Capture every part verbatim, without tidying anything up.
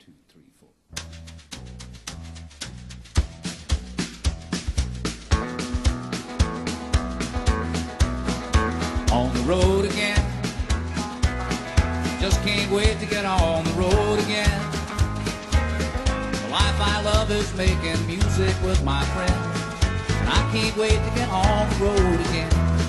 two, three, four. On the road again. Just can't wait to get on the road again. The life I love is making music with my friends. And I can't wait to get on the road again.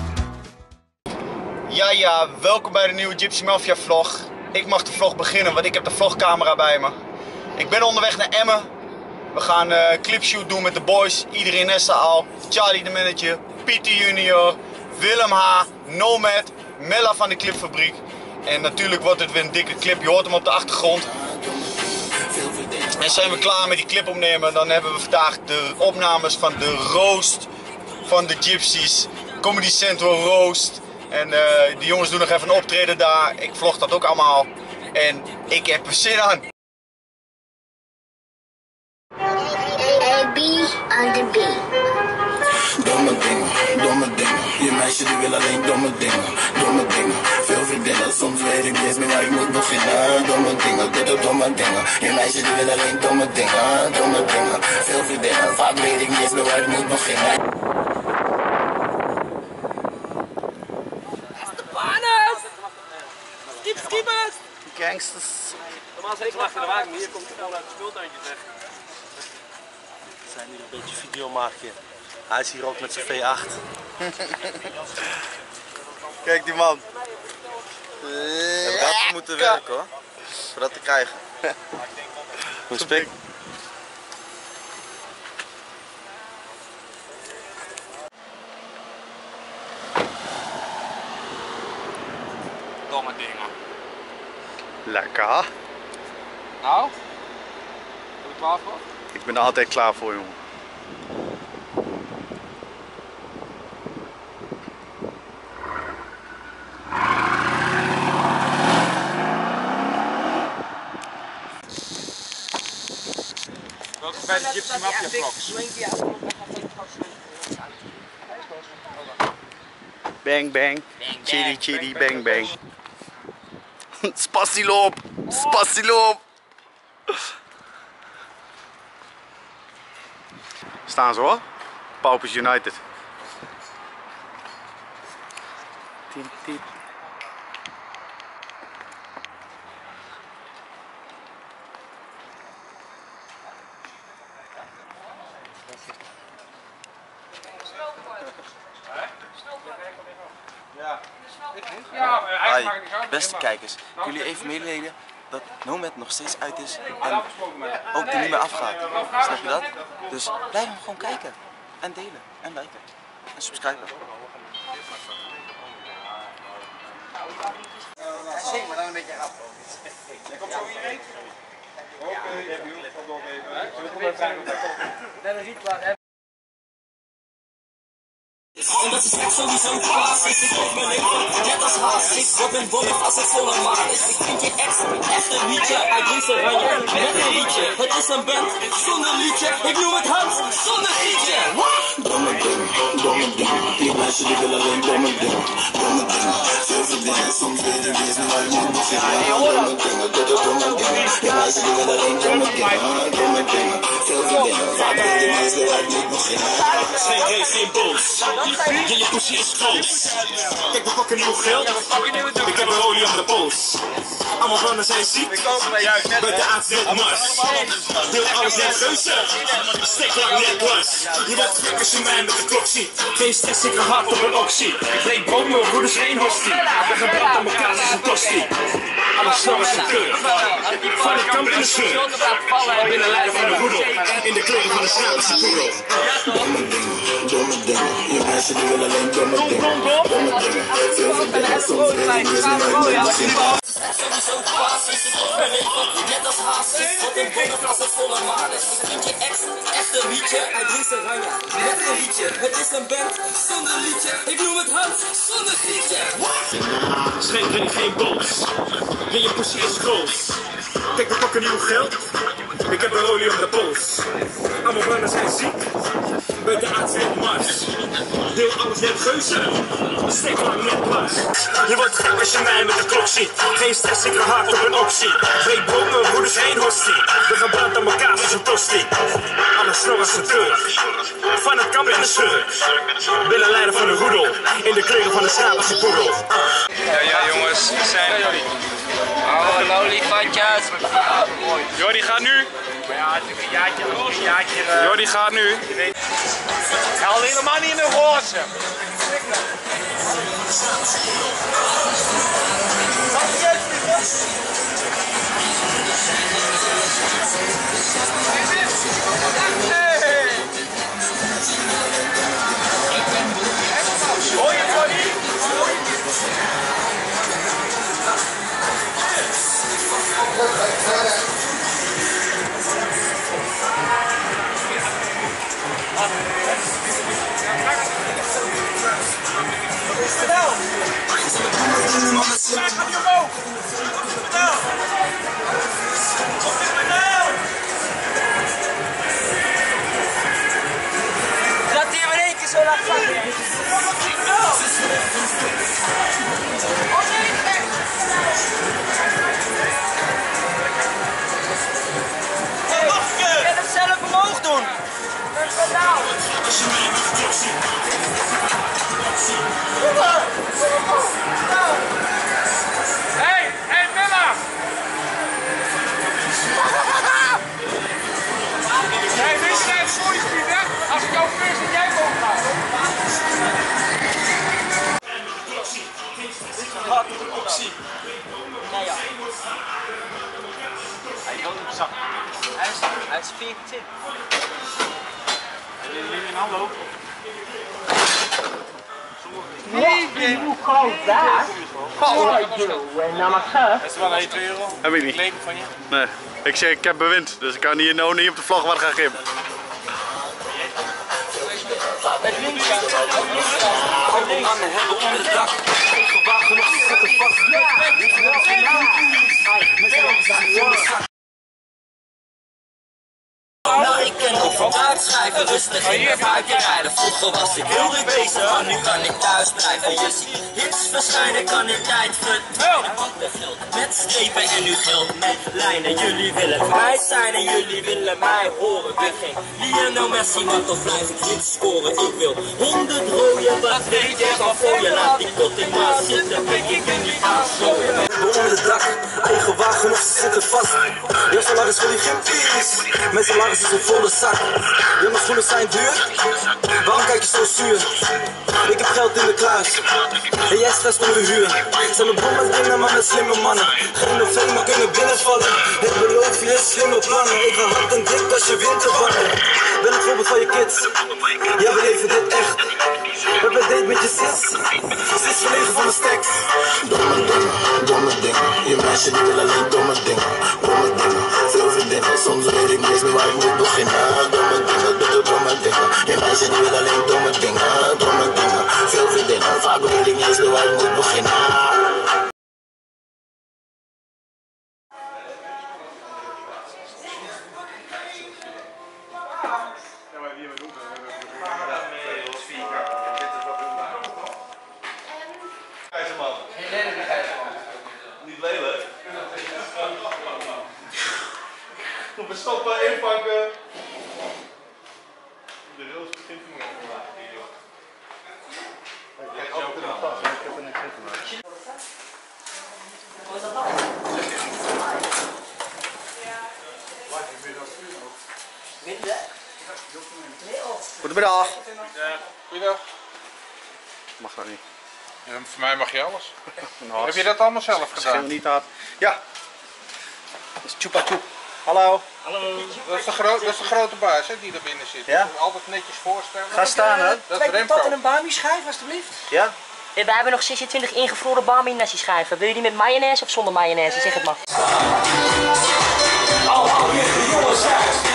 Ja, ja, welkom bij de nieuwe Gypsy Mafia vlog. Ik mag de vlog beginnen, want ik heb de vlogcamera bij me. Ik ben onderweg naar Emmen. We gaan een uh, clipshoot doen met de boys. Iedereen Nesta al, Charlie de manager, Pieter junior, Willem H, Nomad, Mella van de Clipfabriek. En natuurlijk wordt het weer een dikke clip, je hoort hem op de achtergrond. En zijn we klaar met die clip opnemen, dan hebben we vandaag de opnames van de roast van de Gypsies. Comedy Central roast. En uh, die jongens doen nog even een optreden daar. Ik vlog dat ook allemaal. En ik heb er zin aan. A B on the beat. Domme dingen, domme dingen. Je meisje die wil alleen domme dingen. Domme dingen, veel vriendinnen. Soms weet ik niet eens meer waar ik moet beginnen. Domme dingen, dit ook domme dingen. Je meisje die wil alleen domme dingen. Domme dingen, veel vriendinnen. Vaak weet ik niet eens meer waar ik moet beginnen. Skip, skippers! Gangsters. Normaal zeker lag je de wagen, maar hier komt hij gewoon uit de speeltuintjes weg. We zijn hier een beetje video maken. Hij is hier ook met zijn V acht. Kijk die man. We hebben hard moeten werken hoor. Voor dat te krijgen. Hoe spik? Domme dingen. Lekker. Nou? Ben je klaar voor? Ik ben er altijd klaar voor, jongen. Welkom bij de Gypsy Mafia vlogs. Bang bang. Chitty chitty bang bang. Spassyloop. Spassyloop. Staan ze hoor. Paupers United. Tiet, tiet. Hi, beste kijkers, ik wil jullie even mededelen dat Nomad nog steeds uit is en ook er niet meer afgaat. Snap je dat? Dus blijf hem gewoon kijken en delen en liken en subscriben. Zing maar dan een beetje af. Komt zo iedereen? Oké, Omdat ze straks sowieso klaar is, ik op mijn leven, net als haast. Ik word een bommen als het volle maan is. Ik vind je ex, echt een liedje, uit Dries Oranje, met een liedje. Het is een band, zonder liedje, ik noem het Hans, zonder gietje. Domme dingen, domme dingen. Je meisje die wil alleen domme dingen. Domme dingen, veel vriendinnen. Soms weet ik niet eens meer waar ik moet beginnen. Domme dingen, dit ook domme dingen. Je meisje die wil alleen domme dingen. Domme dingen, veel vriendinnen. Vaak weet ik niet eens meer waar ik moet beginnen. Geen race, geen boos. Ja, je poesje is groot. Kijk, we pakken nieuw geld. Ik heb een olie aan de pols. Allemaal mannen zijn ziek. Met de aard net mars. Deel alles net geuze. Stek lang net dwars. Je wordt gek als je mij met de klok ziet. Geen stress, ik ga hard op een oxy. Breek boom, mijn broeders geen hostie. We gebrand aan elkaar als een tosti. Alles snel als een keur. Van de kamp in de scheur. Ik ben een leider van de roedel. In de kleding van de straat als een poedel. Domme dingen, domme dingen. Je meisje die wil alleen domme dingen. Domme dingen, veel vriendinnen. Soms weet ik niet eens meer waar ik moet beginnen. Sowieso pas is het op mijn leven, net als haast. Ik word een bommen als het volle maan is. Ik vind je ex, echt een liedje, uit Dries Oranje, met een liedje. Het is een band, zonder liedje, ik noem het Hans, zonder gietje. Schenk ben ik geen boos, ja, je poesje is groot. Kijk, we pakken nieuw geld, ik heb een olie op de pols. Allemaal mannen zijn ziek, met de aard net mars. Deel alles net geuze, steek lang net dwars. Je wordt gek als je mij met de klok ziet. Geen stress, ik ga hard op een oxy. Breek boom, mijn broeders is geen hostie. We gaan branden aan elkaar als een tosti. Alles snor als een turk. Van het kamp in de schurk. Willen leider van de roedel. In de kleren van de schaap als een poedel. Ja, ja jongens, we zijn er. Oh, olifantjes. Jordi gaat nu. Ja, natuurlijk een jaartje, een jaartje. Uh... Jordi gaat nu. Hij haalt helemaal niet in de roze. Hoor je het niet? Laat die maar één keer zo laten zakken. Je hebt het zelf omhoog doen. Hey, hey Milla! Nee, dit is net voor je spiet, hè? Als ik jou first en jij boven gaat. Wat een optie. Nee ja. Hij is ook zak. Hij is, hij is veertien. Jullie in aanloop. Nee, hoe koud daar? Oh, ik doe nou maar ga. Is er wel een twee euro? Heb ik niet. Kleding van je? Nee, ik zeg ik heb bewind, dus ik kan hier nou niet op de vlag wat gaan geven. Met links gaan. Met links. Onder de dak. Gewacht genoeg, zet er vast. Nou, ik ken nog van uitschrijven, rustig in mijn vaartje rijden. Vroeger was ik heel druk bezig, maar nu kan ik thuis blijven. Je ziet hits verschijnen, kan ik tijd verdwijnen. Want er geldt met strepen en nu geldt met lijnen. Jullie willen mij zijn en jullie willen mij horen. Ik ben geen Lionel Messi, maar toch blijf ik niet scoren. Ik wil honderd rooien, wat weet je van voor je? Laat die kot in maar zitten, pik ik er niet aan schooien. Onder de dak, eigen wagen nog, ze zitten vast. Ja, zolang is voor die geen penis. Met z'n is een volle zak. Ja, mijn schoenen zijn duur. Waarom kijk je zo zuur? Ik heb geld in de kluis. En jij stress om de huur. Zijn de bommen dingen, maar met slimme mannen. Geen november maar kunnen binnenvallen. Ik beloof je slimme plannen. Ik ga hard en dik als je winterbannen. Ben het voorbeeld van je kids. Ja, we leven dit echt. We hebben date met je sis. Sis verlegen van de stek. Domme dingen, domme dingen. Je meisje die wil alleen domme dingen. Domme dingen, veel vriendinnen. Soms weet ik niet eens meer waar ik moet beginnen. Domme dingen, domme, domme dingen. Je meisje die wil alleen domme dingen. Domme dingen, veel vriendinnen. Vaak weet ik niet eens meer waar ik moet beginnen. Niet lelijk. We stoppen, inpakken. De rails begint te maken. Kijk, ook in de tas. Ik heb er niks in gemaakt. Goedemiddag. Goeiedag. Mag dat niet. Ja, voor mij mag je alles. Nou, Heb je dat allemaal zelf Schil gedaan? niet aan. Ja. Dat is Chupa Chup. Hallo. Hallo. Dat is de, gro dat is de grote baas hè, die er binnen zit. Ja. Altijd netjes voorstellen. Ga staan hè. Dat is Remco. een bami schijf alstublieft. Ja. We hebben nog zesentwintig ingevroren bami nasi schijven. Wil je die met mayonaise of zonder mayonaise? Zeg het maar. Jongens,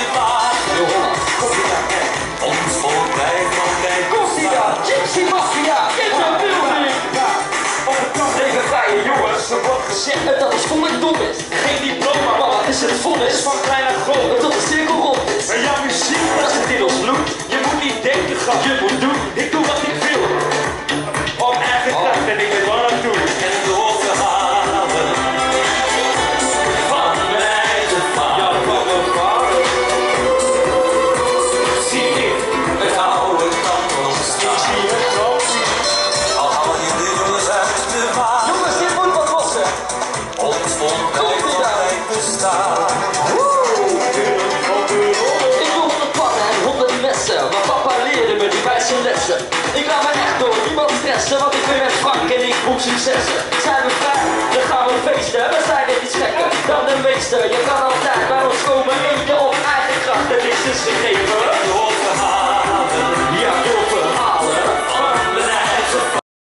ons volk blijft altijd. Costa, Gypsy Mafia, in de building. Op het plan tegen vrije jongens, er wordt gezegd dat het volk dom is. Geen diploma, maar wat is het vonnis van klein naar groot, tot de cirkel rond is. Maar jouw muziek, dat zit in ons bloed. Je moet niet denken, grap, je moet doen. Ik doe wat ik wil. Om eigen kracht en ik weet wat ik doe. En door te halen van mij te staan. Ik loop de pannen en honderd messen, maar papa leerde me die wijze lessen. Ik laat me echt door niemand stressen, want ik ben met Frank en ik boek successen. Zijn we vrij, dan gaan we feesten, we zijn net iets gekker dan de meeste. Je kan altijd bij ons komen, één keer op eigen kracht, en niks is gegeven. Door verhalen, ja door verhalen, van mijn eigen.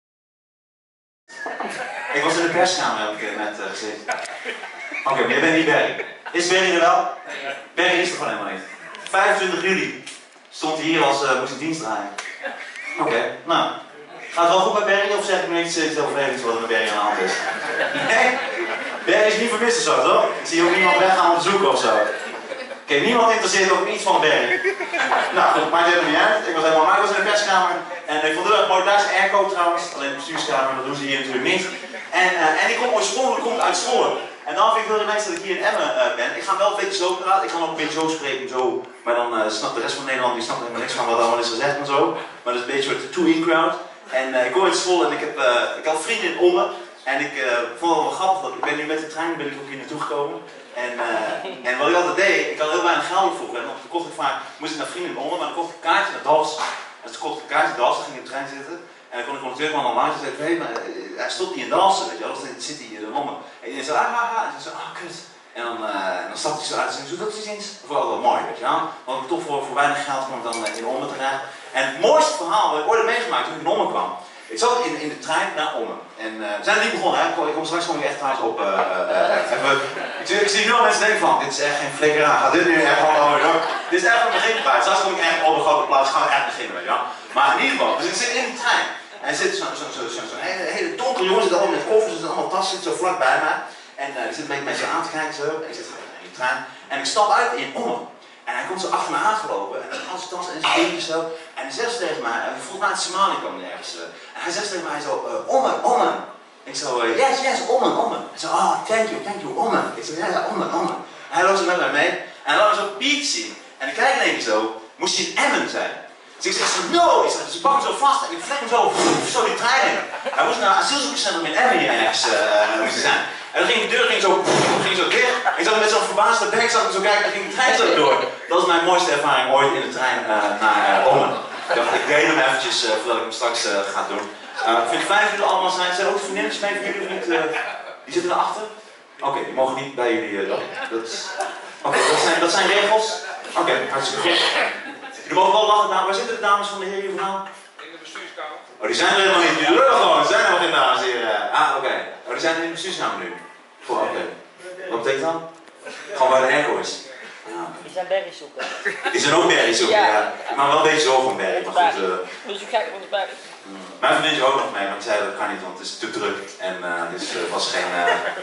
Ik was in de perskamer elke keer met uh, gezeten. Oké, okay, maar je bent niet Barry. Is Barry er wel? Barry is er gewoon helemaal niet. vijfentwintig juli stond hij hier als uh, moest hij dienst draaien. Oké, okay, nou. Gaat het wel goed met Barry of zeg ik nu iets uh, over iets wat er met Barry aan de hand is? Nee? Barry is niet vermist of zo, toch? Ik zie ook niemand weggaan om te zoeken of zo. Oké, okay, niemand interesseert ook iets van Barry. Nou goed, maakt helemaal niet uit. Ik was helemaal maar ik was in de perskamer en ik vond het heel erg mooi. Daar is airco trouwens, alleen de bestuurskamer, dat doen ze hier natuurlijk niet. En, uh, en ik kom oorspronkelijk komt uit Zwolle. En dan vind ik heel nice dat ik hier in Emmen uh, ben. Ik ga wel een beetje zo praten, ik kan ook een beetje zo spreken, zo. Maar dan uh, snapt de rest van Nederland, die snapt helemaal niks van wat allemaal is gezegd en zo. Maar dat is een beetje een soort two-in crowd. En uh, ik kom uit Zwolle en ik, heb, uh, ik had vrienden in Ommen. En ik uh, vond het wel grappig, dat ik ben nu met de trein ben ik ook hier naartoe gekomen. En, uh, en wat ik altijd deed, ik had heel weinig geld vroeger. En dan kocht ik vaak, moest ik naar vrienden in Ommen, maar dan kocht ik een kaartje naar Dals. En toen kocht ik een kaartje naar Dals, dan ging ik in de trein zitten. En dan kon ik conducteur van normaal en zei ik, hé, maar hij stopt niet in Dalsen, weet je wel, dan zit hij in de Ommen. En iedereen zei, ah, ah, ah, en hij zei, ah, kut. En dan, uh, dan stapte hij zo uit en zei, zo dat is eens. Dat vond ik wel mooi, weet je wel. Want ik toch voor, voor weinig geld kwam ik dan uh, in Ommen terecht. En het mooiste verhaal wat ik ooit heb meegemaakt toen ik in Ommen kwam. Ik zat in, in de trein naar Ommen. En uh, we zijn er niet begonnen, hè. Ik kom straks gewoon echt trouwens op. Uh, uh, uh, even, ik, zie, ik zie nu al mensen denken van, dit is echt geen flikker aan. Gaat dit nu echt gewoon over? Dit is echt een beginpunt. Straks kom ik echt op een grote plaats, gaan we echt beginnen, weet je wel. Maar in ieder geval, dus ik zit in de trein. En er zit zo'n zo, zo, zo, zo hele, hele donkere jongen, zit allemaal met koffers, zit allemaal tassen, zit zo vlak bij mij. En uh, ik zit een beetje met je aan te kijken zo. En ik zit in de trein. En ik stap uit in Ommen. En hij komt zo achter me aangelopen. En dan als tas en zijn dingetjes zo. En hij zegt tegen mij, en volgens mij het Somalië kwam ergens. Uh, en hij zegt tegen mij zo, uh, Ommen, Ommen. Ik zo, uh, yes, yes, Ommen, Ommen. Hij zo, oh, thank you, thank you, Ommen. Ik zo, ja, ja, Ommen, Ommen. En hij loopt zo met mij mee. En hij laat me zo Piet zien. En ik kijk in één keer zo, moest hij in Emmen zijn. Dus ik zeg zo, no! Ik zeg, dus ik pak hem zo vast en ik vlek hem zo, zo die trein in. Hij moest naar een asielzoekerscentrum in Emmen hier ergens uh, moest zijn. En dan ging de deur ging zo, ging zo dicht. Ik zat met zo'n verbaasde bek, zat ik zo kijken en ging de trein zo door. Dat was mijn mooiste ervaring ooit in de trein uh, naar uh, Ommen. Ik dacht, ik deel hem eventjes uh, voordat ik hem straks uh, ga doen. Uh, ik vind het fijn dat jullie allemaal zijn. Zijn er ook vriendinnetjes mee voor jullie of niet? Uh, die zitten erachter? Oké, okay, die mogen niet bij jullie. Uh, dat is... Oké, okay, dat, zijn, dat zijn regels. Oké, okay, hartstikke goed. Jullie mogen wel lachen. Nou, waar zitten de dames van de heer hier vandaan? In de bestuurskamer. Oh, die zijn er helemaal niet. Die lullen gewoon. Er zijn helemaal geen dames hier. Ah, oké. Okay. Oh, die zijn er in de bestuurskamer nu. Goed, oké. Okay. Wat betekent dat? Gewoon waar de airco is. Ja. Die zijn berries zoeken. Die zijn ook berries zoeken, ja. ja. Maar wel een beetje zo van berry. Maar goed. Uh... Dus ik kijk op de berry. Mm. Mijn vriendin ook nog mee, maar die zei dat kan niet, want het is te druk. En uh, dus er uh, was geen,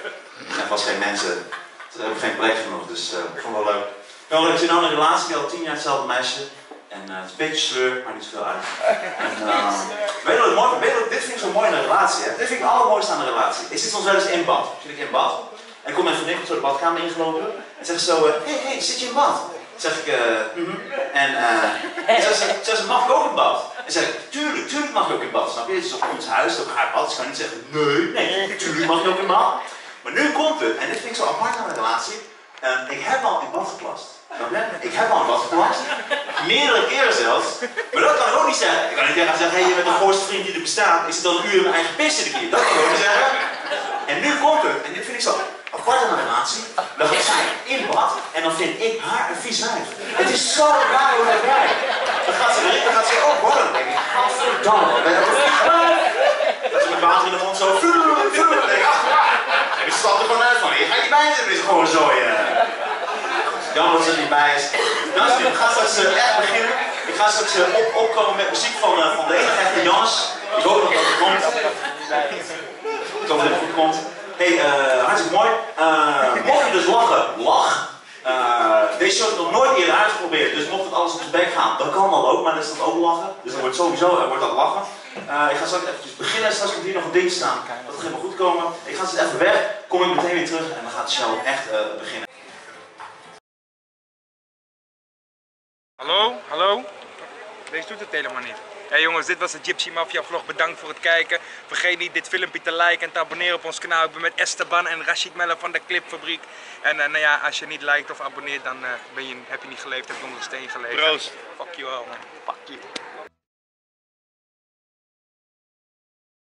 uh, er was geen mensen. Er hebben geen plek genoeg, dus uh, ik vond het wel leuk. Nou, ik zit nou in een relatie, die al tien jaar hetzelfde meisje. En uh, het is een beetje sleur, maar niet zoveel uit. En, uh, weet je wat het mooi vind? Weet je wat, dit vind ik zo mooi in een relatie. Hè? Dit vind ik het allermooiste aan een relatie. Ik zit soms wel eens in bad. Zit ik in bad. En komt mijn vriendin zo de badkamer ingelopen. En zegt zo, hé, uh, hé, hey, zit je in bad? Zeg ik, uh, mm-hmm. En uh, zegt ze, zegt ze, mag ik ook in bad? En zeg ik, tuurlijk, tuurlijk mag ik ook in bad. Snap je? Het is op ons huis, op haar bad. Dus ik kan niet zeggen, nee, nee, tuurlijk mag je ook in bad. Maar nu komt het, en dit vind ik zo apart aan een relatie. Uh, ik heb al in bad geplast. Ik heb al in bad geplast. Meerdere keren zelfs. Maar dat kan ik ook niet zeggen. Ik kan niet tegen haar zeggen, hé, hey, je bent de mooiste vriend die er bestaat. Ik zit al een uur in mijn eigen pis in de keer. Dat kan ik ook niet zeggen. En nu komt het, en dit vind ik zo apart aan een relatie. Dan gaat zij in bad en dan vind ik haar een vies wijf. Het is zo raar hoe dat werkt. Dan gaat ze erin, dan gaat ze ook worden. Dan denk ik, gadverdamme, ben je ook een vies wijf? Dat ze met water in de mond zo, dan denk ik, ach ja. En ik stap er gewoon uit van, hier ga je niet bij zitten, is gewoon zo. Uh... Jammer dat ze er niet bij is. Nou, ik ga straks uh, echt beginnen. Ik ga straks uh, op, opkomen met muziek van, uh, van de enige echte Jannes. Ik hoop nog dat het komt. Ik hoop dat het goed komt. Hey, uh, hartstikke mooi. Uh, mocht je dus lachen, lach. Uh, deze show heb ik nog nooit eerder uitgeprobeerd, dus mocht het alles op zijn bek gaan, dan kan dat ook, maar dan is dat ook lachen. Dus dan wordt sowieso uh, wordt dat lachen. Uh, ik ga straks eventjes beginnen, straks komt hier nog een ding staan. Dat gaat helemaal goed komen. Ik ga dus even weg, kom ik meteen weer terug en dan gaat de show echt uh, beginnen. Hallo, hallo. Deze doet het helemaal niet. Hey jongens, dit was de Gypsy Mafia vlog. Bedankt voor het kijken. Vergeet niet dit filmpje te liken en te abonneren op ons kanaal. Ik ben met Esteban en Rashid Melle van de Clipfabriek. En uh, nou ja, als je niet liked of abonneert, dan uh, ben je, heb je niet geleefd, heb je onder een steen geleefd. Proost. Fuck you all, man. Fuck you.